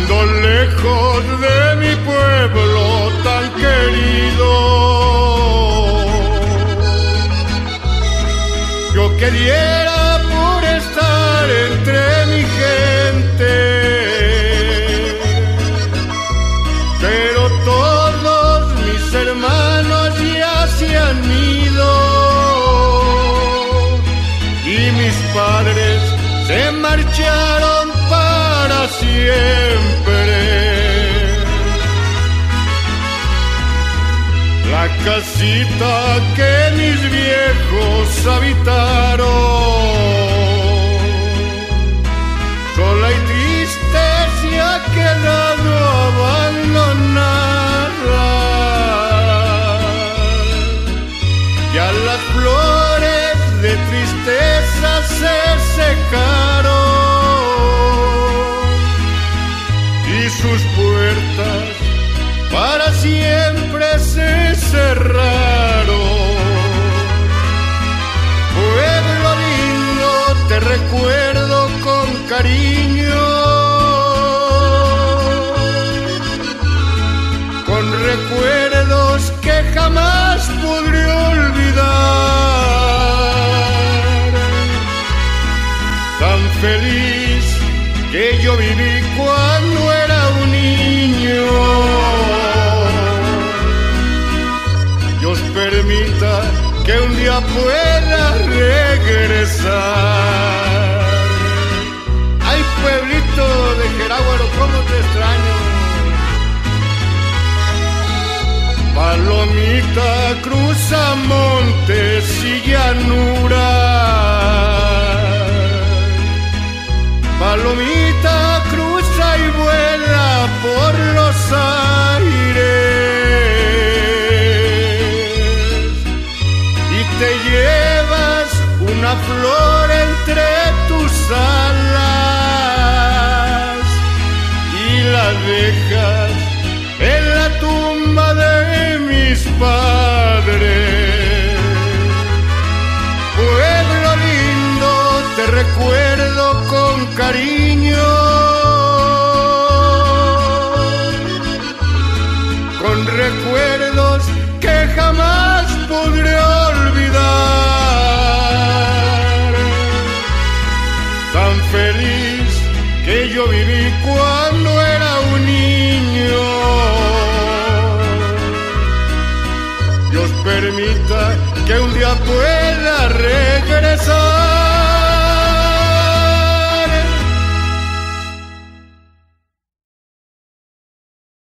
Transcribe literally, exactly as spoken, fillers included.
ando lejos de mi pueblo tan querido. Yo queriera por estar entre mi gente, pero todos mis hermanos ya se han ido y mis padres se marcharon para siempre. La casita que mis viejos habitaron, sola y triste se ha quedado abandonada. Ya las flores de tristeza se secaron y sus puertas para siempre se cerraron. Pueblo lindo, te recuerdo con cariño, con recuerdos que jamás podré olvidar. Tan feliz que yo viví cuando era un niño. Dios permita que un día pueda regresar. Ay, pueblito de Jeráguaro, cómo te extraño. Palomita cruza montes y llanuras. Palomita cruza y vuela por los aires y te llevas una flor entre tus alas y la dejas en la tumba de mis padres. Pueblo lindo, te recuerdo con cariño, con recuerdos que jamás podré olvidar. Tan feliz que yo viví cuando era un niño. Dios permita que un día pueda regresar.